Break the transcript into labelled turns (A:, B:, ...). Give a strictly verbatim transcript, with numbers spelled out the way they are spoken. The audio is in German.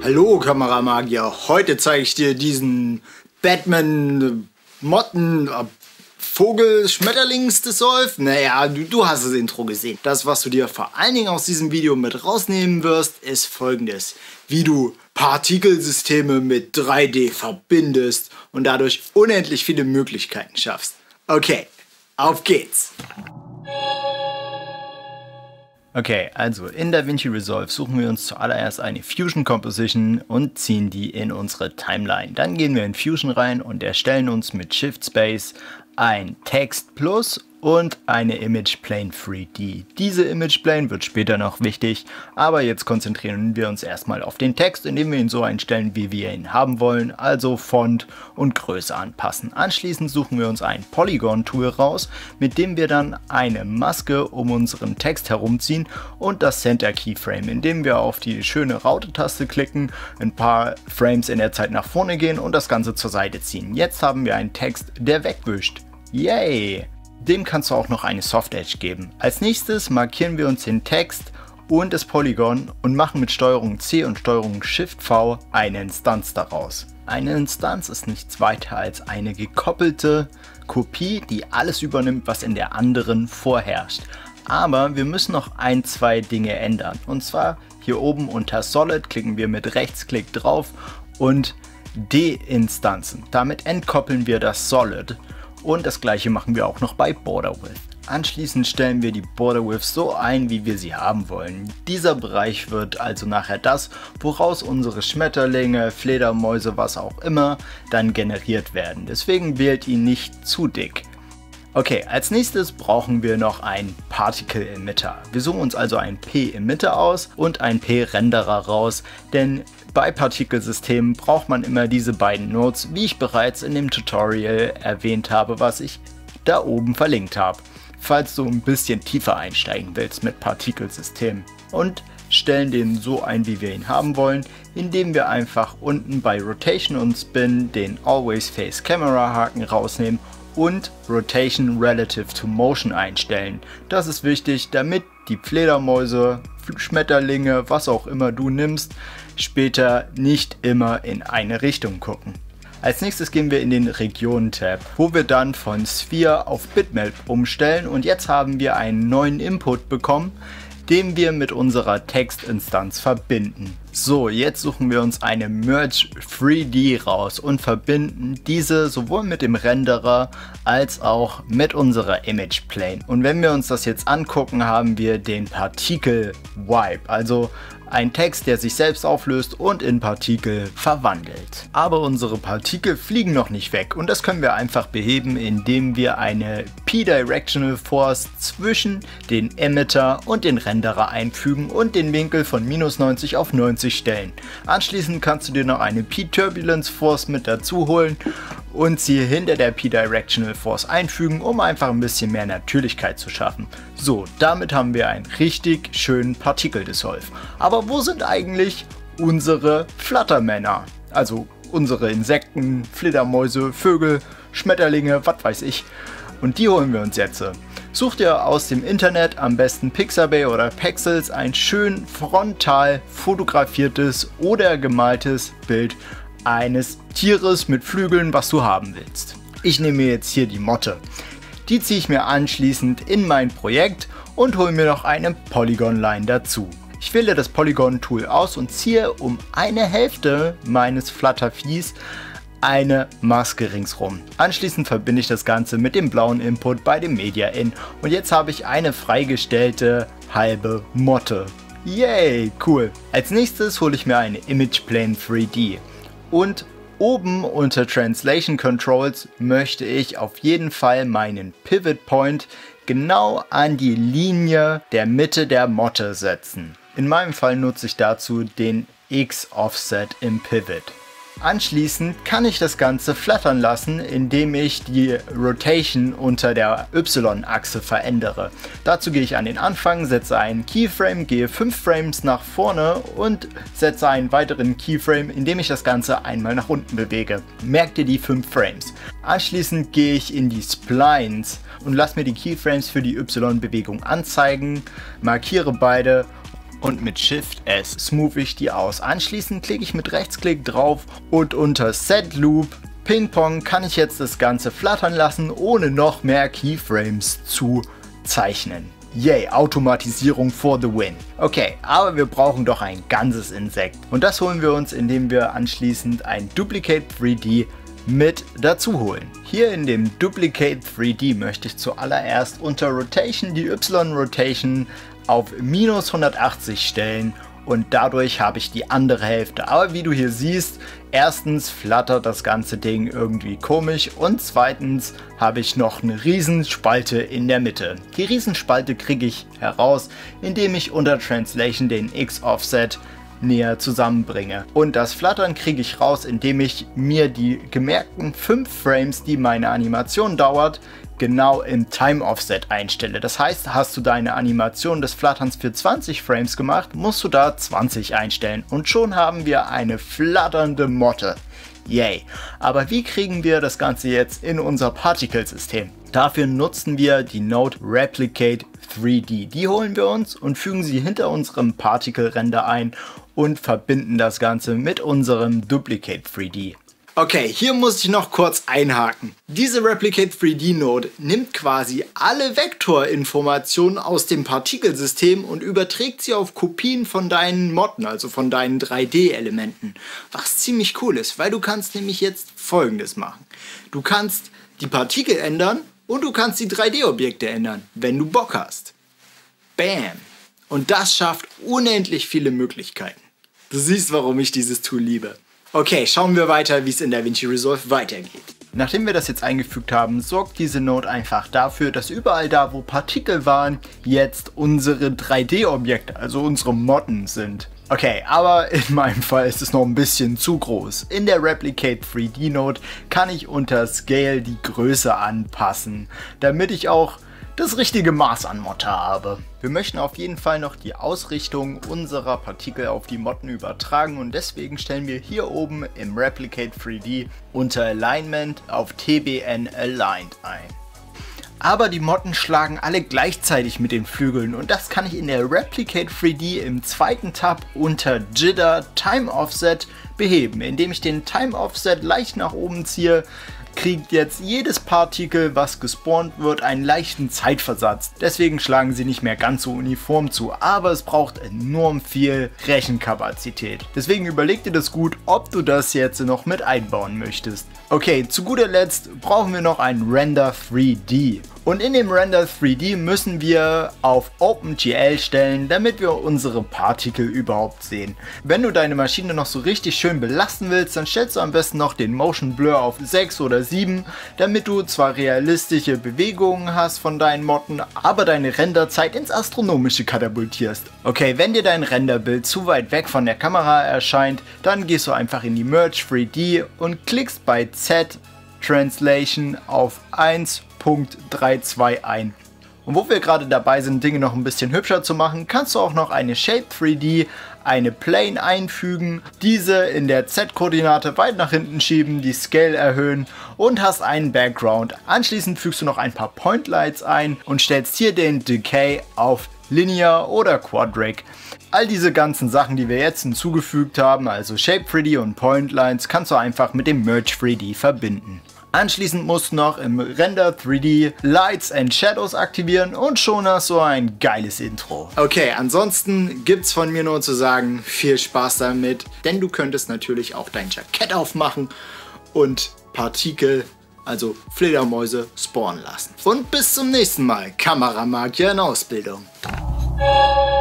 A: Hallo Kameramagier, heute zeige ich dir diesen Batman Motten Vogel Schmetterlings Dissolve. Naja, du, du hast das Intro gesehen. Das, was du dir vor allen Dingen aus diesem Video mit rausnehmen wirst, ist folgendes: Wie du Partikelsysteme mit drei D verbindest und dadurch unendlich viele Möglichkeiten schaffst. Okay, auf geht's! Okay, also in DaVinci Resolve suchen wir uns zuallererst eine Fusion Composition und ziehen die in unsere Timeline. Dann gehen wir in Fusion rein und erstellen uns mit Shift Space ein Text Plus und eine Image Plane drei D. Diese Image Plane wird später noch wichtig, aber jetzt konzentrieren wir uns erstmal auf den Text, indem wir ihn so einstellen, wie wir ihn haben wollen, also Font und Größe anpassen. Anschließend suchen wir uns ein Polygon Tool raus, mit dem wir dann eine Maske um unseren Text herumziehen und das Center Keyframe, indem wir auf die schöne Raute-Taste klicken, ein paar Frames in der Zeit nach vorne gehen und das Ganze zur Seite ziehen. Jetzt haben wir einen Text, der wegwischt. Yay! Dem kannst du auch noch eine Soft Edge geben. Als nächstes markieren wir uns den Text und das Polygon und machen mit Steuerung C und Steuerung Shift V eine Instanz daraus. Eine Instanz ist nichts weiter als eine gekoppelte Kopie, die alles übernimmt, was in der anderen vorherrscht. Aber wir müssen noch ein, zwei Dinge ändern. Und zwar hier oben unter Solid klicken wir mit Rechtsklick drauf und Deinstanzen. Damit entkoppeln wir das Solid. Und das gleiche machen wir auch noch bei Border Width. Anschließend stellen wir die Border Width so ein, wie wir sie haben wollen. Dieser Bereich wird also nachher das, woraus unsere Schmetterlinge, Fledermäuse, was auch immer, dann generiert werden. Deswegen wählt ihn nicht zu dick. Okay, als nächstes brauchen wir noch einen Particle Emitter. Wir suchen uns also einen P-Emitter aus und einen P-Renderer raus, denn bei Partikelsystemen braucht man immer diese beiden Nodes, wie ich bereits in dem Tutorial erwähnt habe, was ich da oben verlinkt habe, falls du ein bisschen tiefer einsteigen willst mit Partikelsystemen. Und stellen den so ein, wie wir ihn haben wollen, indem wir einfach unten bei Rotation und Spin den Always Face Camera Haken rausnehmen und Rotation Relative to Motion einstellen. Das ist wichtig, damit die Fledermäuse, Schmetterlinge, was auch immer du nimmst, später nicht immer in eine Richtung gucken. Als nächstes gehen wir in den Regionen-Tab, wo wir dann von Sphere auf Bitmap umstellen und jetzt haben wir einen neuen Input bekommen, den wir mit unserer Textinstanz verbinden. So, jetzt suchen wir uns eine Merge drei D raus und verbinden diese sowohl mit dem Renderer als auch mit unserer Image Plane. Und wenn wir uns das jetzt angucken, haben wir den Partikel Wipe, also ein Text, der sich selbst auflöst und in Partikel verwandelt. Aber unsere Partikel fliegen noch nicht weg und das können wir einfach beheben, indem wir eine P-Directional Force zwischen den Emitter und den Renderer einfügen und den Winkel von minus neunzig auf neunzig stellen. Anschließend kannst du dir noch eine P-Turbulence Force mit dazu holen und sie hinter der P-Directional Force einfügen, um einfach ein bisschen mehr Natürlichkeit zu schaffen. So, damit haben wir einen richtig schönen Partikel-Dissolve. Aber wo sind eigentlich unsere Flattermänner? Also unsere Insekten, Fledermäuse, Vögel, Schmetterlinge, was weiß ich. Und die holen wir uns jetzt. Such dir aus dem Internet, am besten Pixabay oder Pexels, ein schön frontal fotografiertes oder gemaltes Bild eines Tieres mit Flügeln, was du haben willst. Ich nehme jetzt hier die Motte. Die ziehe ich mir anschließend in mein Projekt und hole mir noch eine Polygon Line dazu. Ich wähle das Polygon Tool aus und ziehe um eine Hälfte meines Flutterviehs eine Maske ringsrum. Anschließend verbinde ich das Ganze mit dem blauen Input bei dem Media In und jetzt habe ich eine freigestellte halbe Motte. Yay, cool. Als nächstes hole ich mir eine Image Plane drei D. Und oben unter Translation Controls möchte ich auf jeden Fall meinen Pivot Point genau an die Linie der Mitte der Motte setzen. In meinem Fall nutze ich dazu den X-Offset im Pivot. Anschließend kann ich das Ganze flattern lassen, indem ich die Rotation unter der Y-Achse verändere. Dazu gehe ich an den Anfang, setze einen Keyframe, gehe fünf Frames nach vorne und setze einen weiteren Keyframe, indem ich das Ganze einmal nach unten bewege. Merkt ihr die fünf Frames. Anschließend gehe ich in die Splines und lasse mir die Keyframes für die Y-Bewegung anzeigen, markiere beide und mit Shift S smooth ich die aus. Anschließend klicke ich mit Rechtsklick drauf und unter Set Loop Ping Pong kann ich jetzt das Ganze flattern lassen, ohne noch mehr Keyframes zu zeichnen. Yay, Automatisierung for the win. Okay, aber wir brauchen doch ein ganzes Insekt. Und das holen wir uns, indem wir anschließend ein Duplicate drei D mit dazu holen. Hier in dem Duplicate drei D möchte ich zuallererst unter Rotation die Y-Rotation auf minus hundertachtzig stellen und dadurch habe ich die andere Hälfte. Aber wie du hier siehst, erstens flattert das ganze Ding irgendwie komisch und zweitens habe ich noch eine Riesenspalte in der Mitte. Die Riesenspalte kriege ich heraus, indem ich unter Translation den X-Offset näher zusammenbringe. Und das Flattern kriege ich raus, indem ich mir die gemerkten fünf Frames, die meine Animation dauert, genau im Time Offset einstelle. Das heißt, hast du deine Animation des Flatterns für zwanzig Frames gemacht, musst du da zwanzig einstellen und schon haben wir eine flatternde Motte. Yay! Aber wie kriegen wir das Ganze jetzt in unser Particle-System? Dafür nutzen wir die Node Replicate drei D. Die holen wir uns und fügen sie hinter unserem Particle-Render ein und verbinden das Ganze mit unserem Duplicate drei D. Okay, hier muss ich noch kurz einhaken. Diese Replicate drei D Node nimmt quasi alle Vektorinformationen aus dem Partikelsystem und überträgt sie auf Kopien von deinen Motten, also von deinen drei D-Elementen. Was ziemlich cool ist, weil du kannst nämlich jetzt Folgendes machen. Du kannst die Partikel ändern und du kannst die drei D-Objekte ändern, wenn du Bock hast. Bam! Und das schafft unendlich viele Möglichkeiten. Du siehst, warum ich dieses Tool liebe. Okay, schauen wir weiter, wie es in DaVinci Resolve weitergeht. Nachdem wir das jetzt eingefügt haben, sorgt diese Node einfach dafür, dass überall da, wo Partikel waren, jetzt unsere drei D-Objekte, also unsere Motten sind. Okay, aber in meinem Fall ist es noch ein bisschen zu groß. In der Replicate drei D Node kann ich unter Scale die Größe anpassen, damit ich auch das richtige Maß an Motte habe. Wir möchten auf jeden Fall noch die Ausrichtung unserer Partikel auf die Motten übertragen und deswegen stellen wir hier oben im Replicate drei D unter Alignment auf T B N Aligned ein. Aber die Motten schlagen alle gleichzeitig mit den Flügeln und das kann ich in der Replicate drei D im zweiten Tab unter Jitter Time Offset beheben. Indem ich den Time Offset leicht nach oben ziehe, kriegt jetzt jedes Partikel, was gespawnt wird, einen leichten Zeitversatz. Deswegen schlagen sie nicht mehr ganz so uniform zu, aber es braucht enorm viel Rechenkapazität. Deswegen überleg dir das gut, ob du das jetzt noch mit einbauen möchtest. Okay, zu guter Letzt brauchen wir noch ein Render drei D. Und in dem Render drei D müssen wir auf OpenGL stellen, damit wir unsere Partikel überhaupt sehen. Wenn du deine Maschine noch so richtig schön belasten willst, dann stellst du am besten noch den Motion Blur auf sechs oder sieben, damit du zwar realistische Bewegungen hast von deinen Motten, aber deine Renderzeit ins Astronomische katapultierst. Okay, wenn dir dein Renderbild zu weit weg von der Kamera erscheint, dann gehst du einfach in die Merge drei D und klickst bei Z Translation auf eins Punkt zweiunddreißig ein. Und wo wir gerade dabei sind, Dinge noch ein bisschen hübscher zu machen, kannst du auch noch eine Shape drei D, eine Plane einfügen, diese in der Z-Koordinate weit nach hinten schieben, die Scale erhöhen und hast einen Background. Anschließend fügst du noch ein paar Point Lights ein und stellst hier den Decay auf Linear oder Quadric. All diese ganzen Sachen, die wir jetzt hinzugefügt haben, also Shape drei D und Point Lines, kannst du einfach mit dem Merge drei D verbinden. Anschließend musst du noch im Render drei D Lights and Shadows aktivieren und schon hast du ein geiles Intro. Okay, ansonsten gibt's von mir nur zu sagen, viel Spaß damit, denn du könntest natürlich auch dein Jackett aufmachen und Partikel, also Fledermäuse, spawnen lassen. Und bis zum nächsten Mal, Kameramagier in Ausbildung.